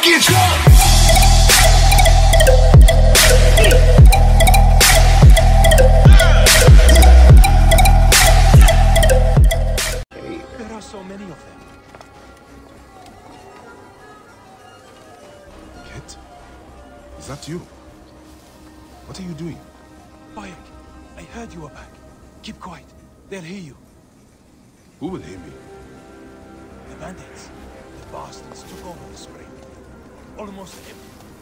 get drunk. There are so many of them. Kit? Is that you? What are you doing? Bayek, I heard you were back. Keep quiet. They'll hear you. Who will hear me? The bandits. The bastards took over the spring. Almost every...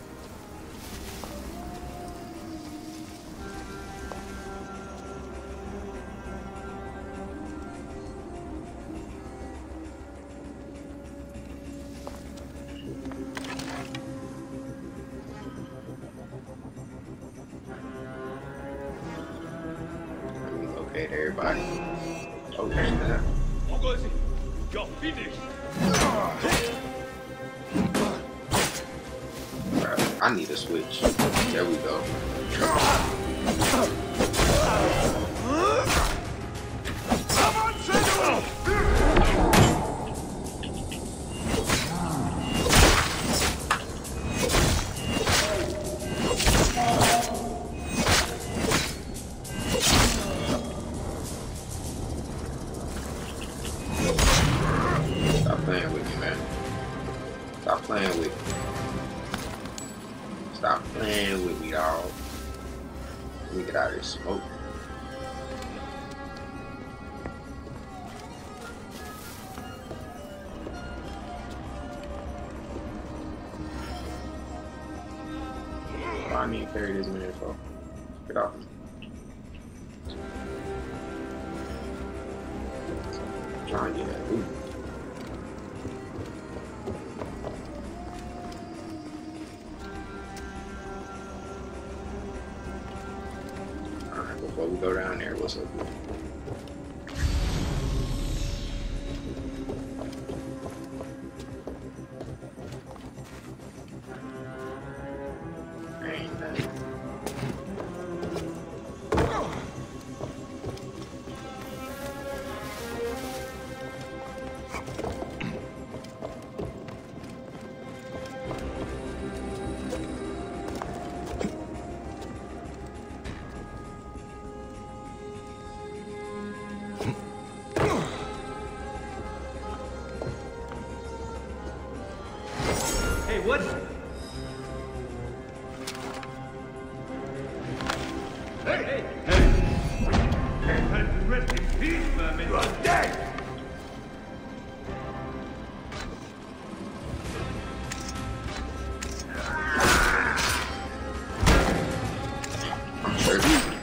Okay, everybody. Okay, now. You're finished. I need a switch. There we go. Stop playing with me, man. Stop playing with me. Stop playing with me, dog. Let me get out of this smoke. I need to carry this man, so get off me. Trying to get that loot. Alright, before we go down there, what's up? Ain't nothing. Hey, what? Hey! Time to rest in peace, vermin. You are dead! I'm sure.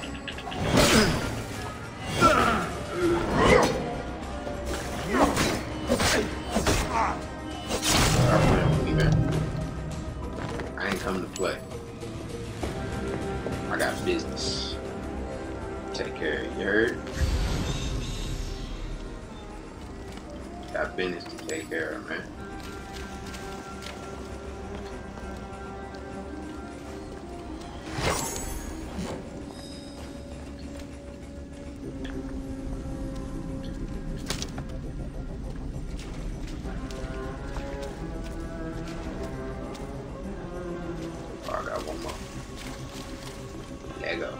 Stop playing with me, man. I ain't coming to play. I got business. Take care of you, heard? Got business to take care of, man. Oh, I got one more. Lego.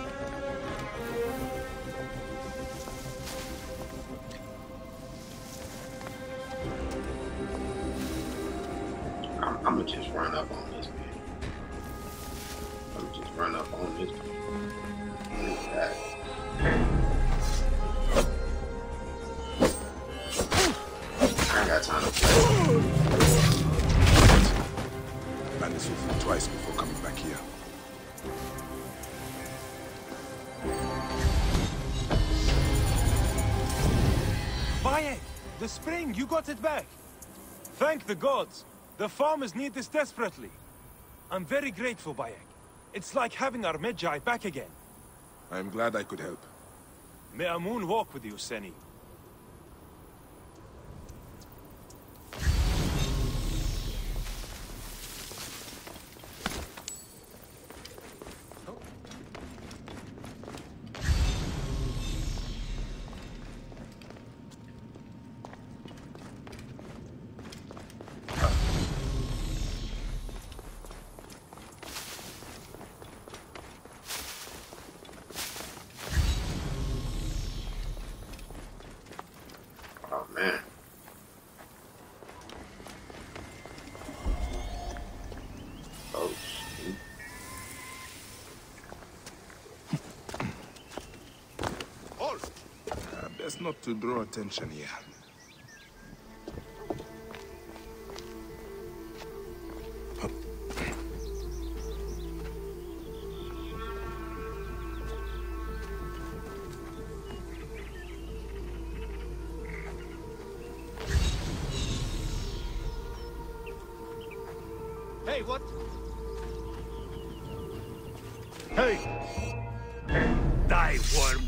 I'm gonna just run up on this man. I'm gonna just run up on this man. What is that? I ain't got time to play. Bandits will think twice before coming back here. Bayek! The spring! You got it back! Thank the gods! The farmers need this desperately. I'm very grateful, Bayek. It's like having our Medjay back again. I am glad I could help. May Amun walk with you, Seni. Best not to draw attention here. Hey, what? Hey! Die, worm!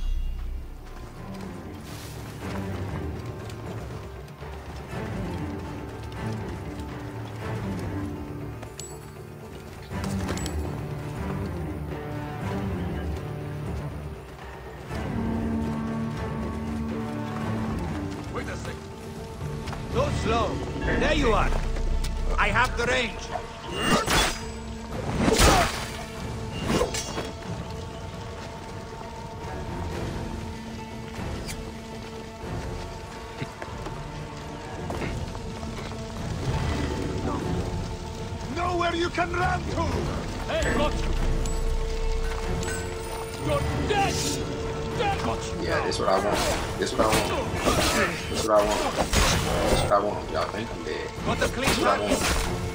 Wait a sec. Go slow. There you are. I have the range. Nowhere you can run to! Hey, got you! You're dead! Got you! Yeah, this what I want. This what I want. This what I want. This what I want. Y'all think I'm dead. Got the clean This what I shot. want.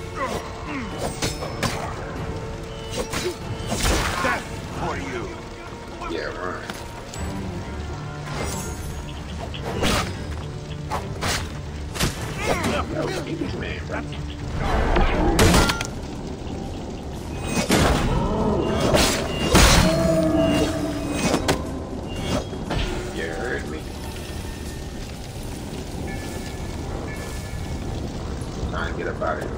Death for you! Yeah, run. Yo, keep this man, bro. You heard me. Trying to get up out of here.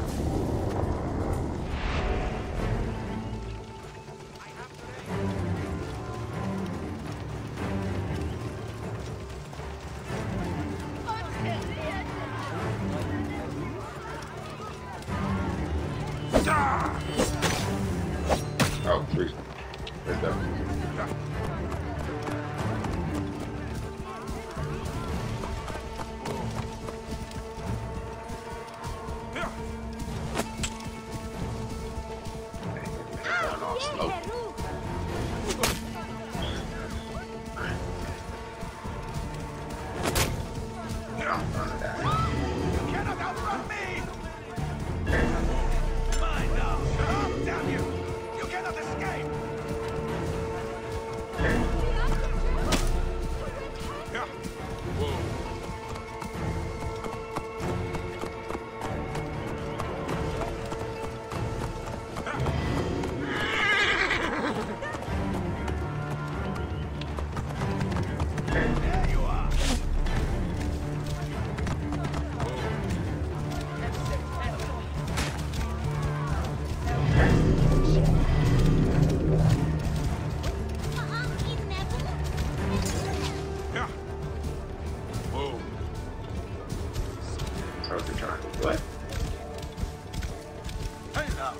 Oh, three. Let's go. Going all slow. I'm gonna die. You cannot outrun me! Mine now! Shut up, damn you! You cannot escape! Yeah. Whoa. There you are! Yeah. Whoa. So they're trying to what? Hey now.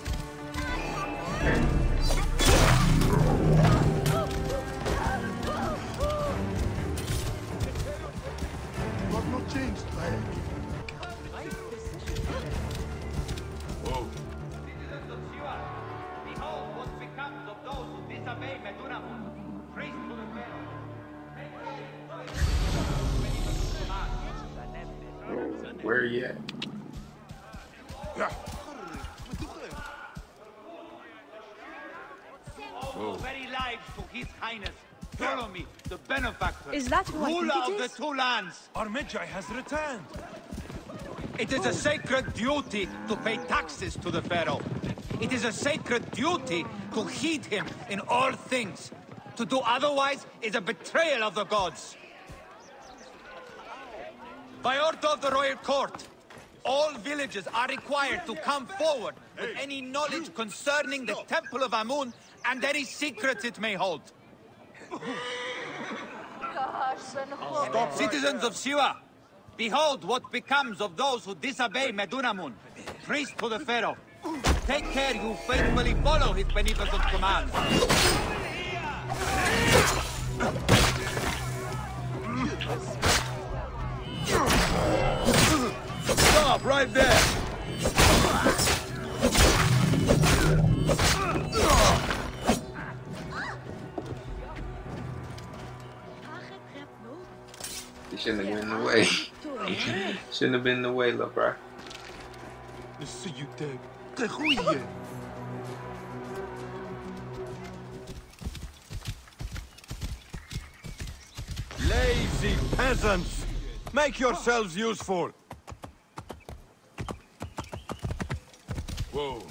You have not changed, Bayek. Whoa. Citizens of Siwa, behold what becomes of those who disobey Medunamun, priest to the Pharaoh. Where are you at? Yeah. Oh, very lives to His Highness. Follow me, the benefactor. Is that who I think ruler it of the is? two lands. Our Magi has returned. It is a sacred duty to pay taxes to the Pharaoh. It is a sacred duty to heed him in all things. To do otherwise is a betrayal of the gods. By order of the royal court, all villagers are required to come forward with any knowledge concerning the Temple of Amun and any secrets it may hold. Citizens of Siwa, behold what becomes of those who disobey Medunamun, priest to the Pharaoh. Take care you faithfully follow his beneficent commands. Stop right there! Shouldn't have been in the way. Shouldn't have been in the way, little bro. Lazy peasants! Make yourselves useful! Whoa.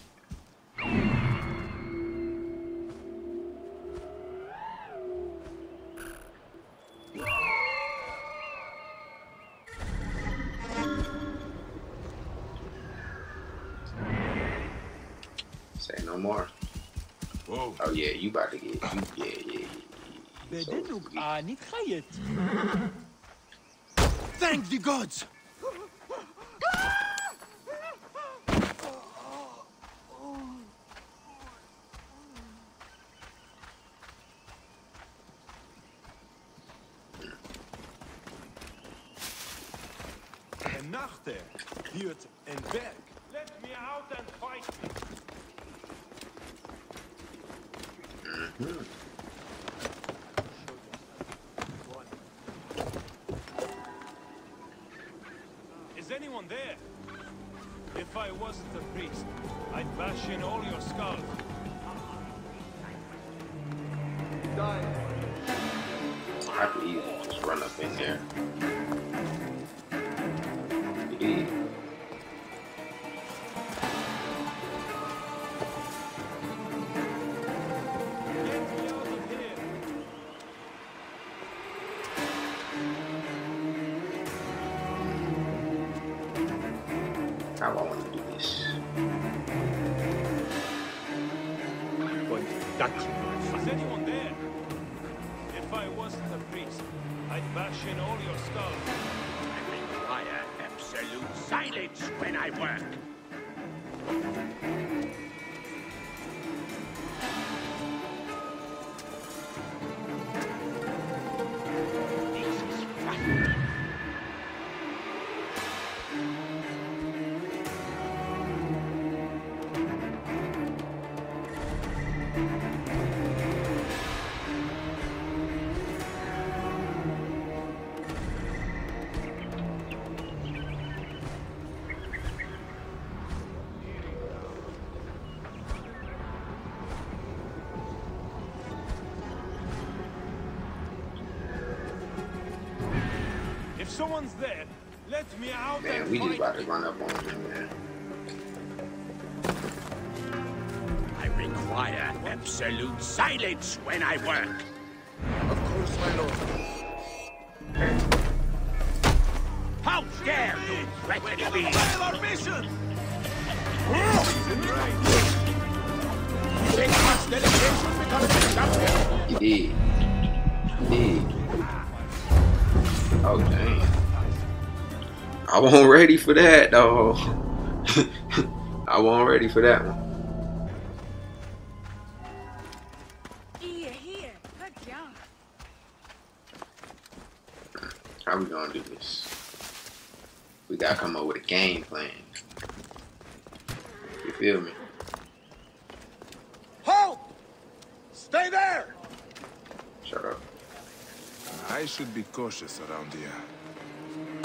Say no more. Whoa. Oh yeah, you about to get yeah. Thank the gods! En Nachte, Hirt en Berg. Let me out and fight me. Is anyone there? If I wasn't a priest, I'd bash in all your skulls. I could easily just run up in there. Yeah. Get me out of here. How I want to do this. Is anyone there? If I wasn't a priest, I'd bash in all your skulls. I require absolute silence when I work. This is fun. If someone's there, let me out Man, and we just fight about to me. run up on him, man. I require absolute silence when I work. Of course, my lord. How dare you threaten me? Fail our mission! Big Watch delegation becomes champion. He did. He did. Oh, dang. I wasn't ready for that, though. I wasn't ready for that one. Here, good job. How we gonna do this? We gotta come up with a game plan. You feel me? Halt! Stay there! Shut up. I should be cautious around here.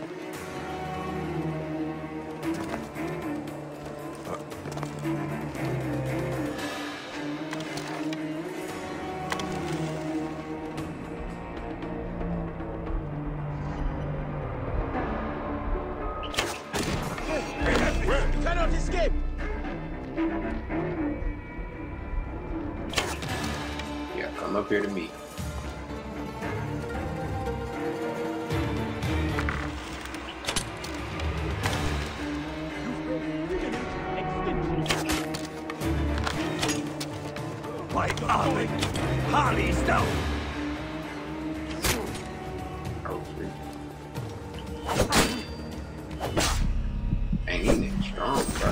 You cannot escape! Yeah, come up here to me. By Alec, Harley's down! Oh, sweet. Dang, these niggas strong, bro.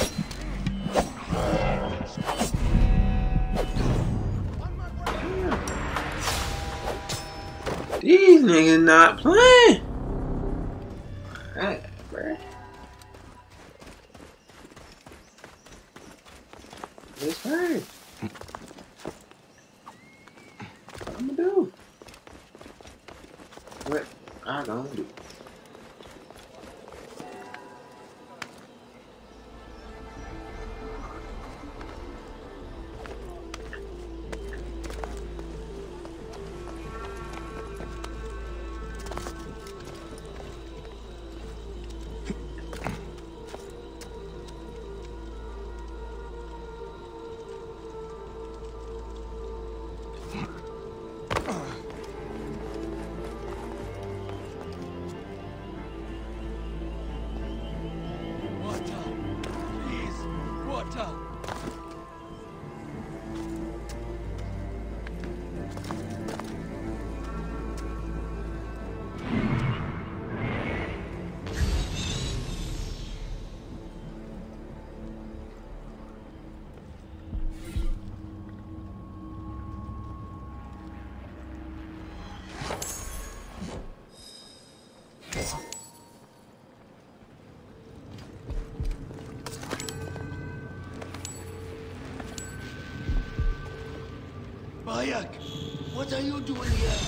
These niggas not playing. Alright, bro. This hurt. What I'm gonna do? What? gonna do? Bayek, what are you doing here?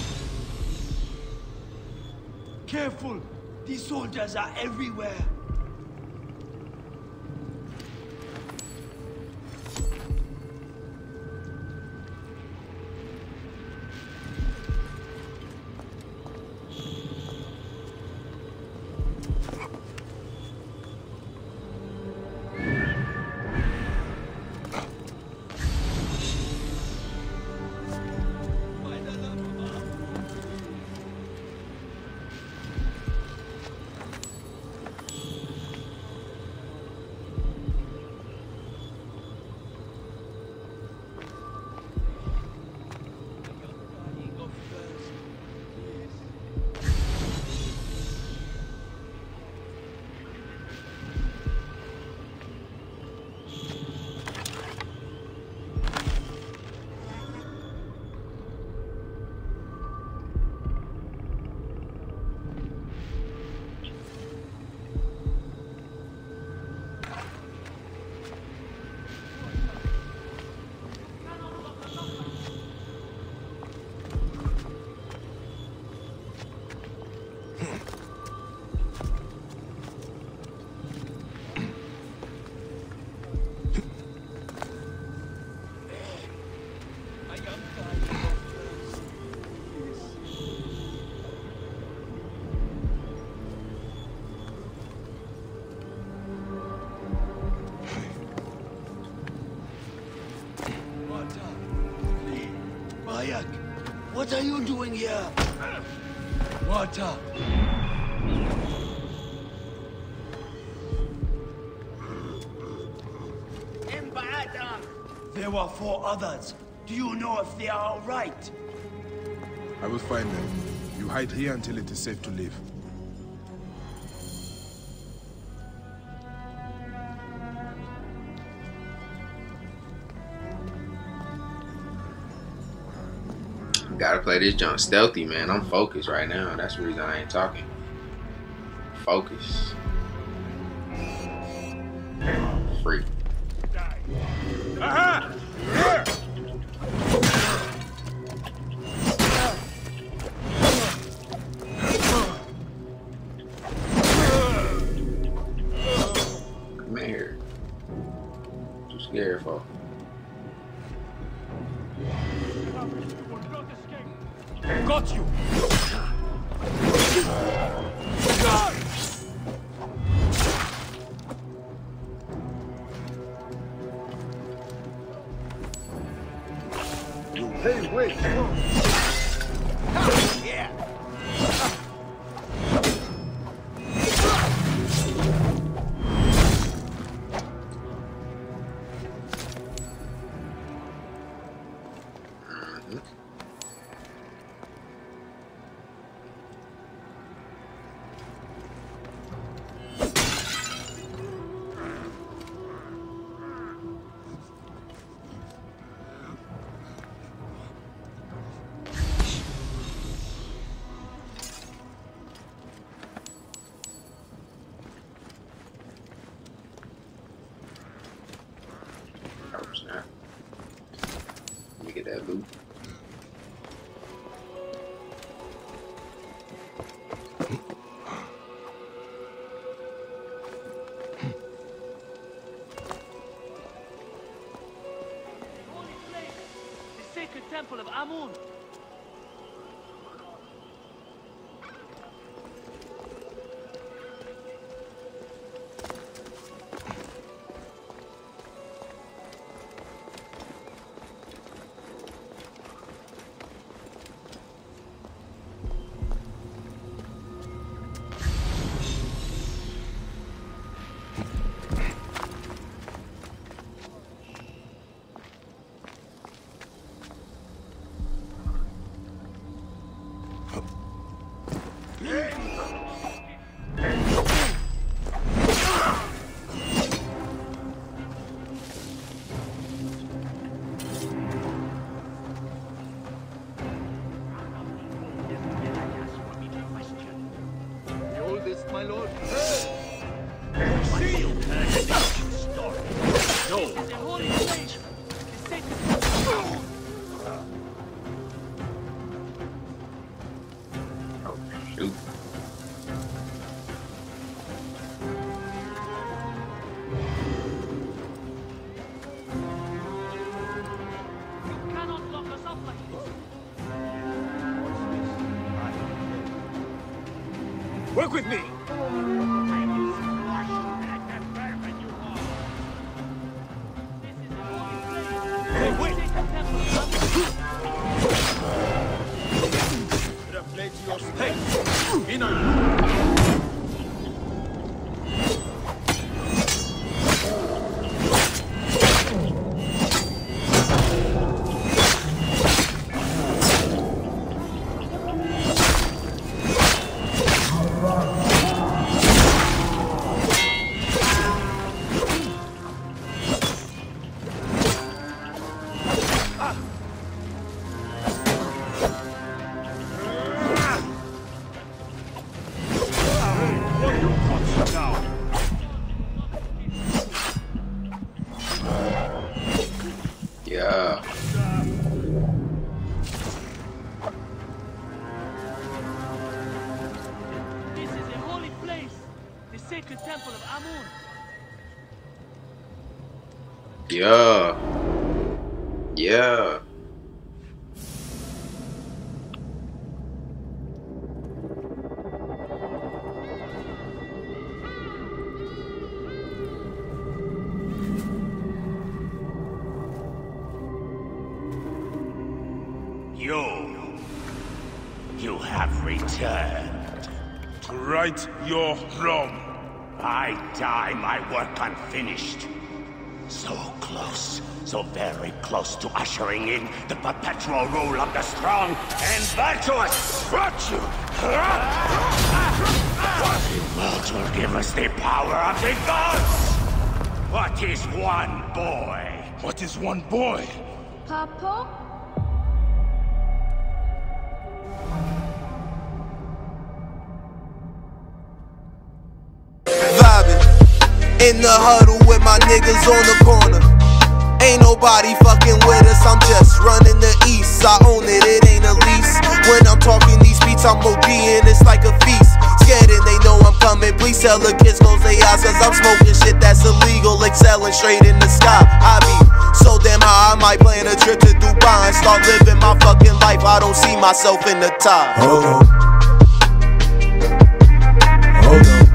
Careful! These soldiers are everywhere. Bayek, what are you doing here? Water. There were 4 others. Do you know if they are all right? I will find them. You hide here until it is safe to leave. Gotta play this junk stealthy, man. I'm focused right now. That's the reason I ain't talking. Focus. Freak. Aha! Come here. Too scared, folks. Got you! Hey, wait! Yeah! Let me get that loot. temple of Amun. My lord. See you. No. The holy place. The sacred. Shoot. You cannot lock us up like this. Work with me! Hey, wait! Hey! In on you! Yeah. This is a holy place, the sacred temple of Amun. Yeah. Yeah. You have returned. To right your wrong. I die my work unfinished. So close, so very close to ushering in the perpetual rule of the strong and virtuous. Virtue! What will give us the power of the gods? What is one boy? What is one boy? Papa? Vibing in the huddle with my niggas on the corner. Ain't nobody fucking with us, I'm just running the east. I own it, it ain't a lease. When I'm talking these beats, I'm ODing, it's like a feast. Scared and they know I'm coming, please tell the kids close their eyes, cause I'm smoking shit that's illegal, excelling straight in the sky. I be so damn high, I might plan a trip to Dubai and start living my fucking life. I don't see myself in the top. Hold on. Hold on.